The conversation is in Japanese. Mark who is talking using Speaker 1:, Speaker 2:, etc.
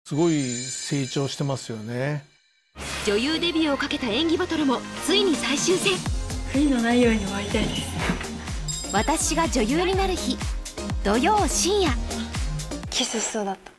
Speaker 1: すごい成長してますよね。
Speaker 2: 女優デビューをかけた演技バトルもついに最終戦。
Speaker 3: 悔いのないように終わりたいです。
Speaker 2: 私が女優になる日、土曜深夜。
Speaker 3: キスしそうだった。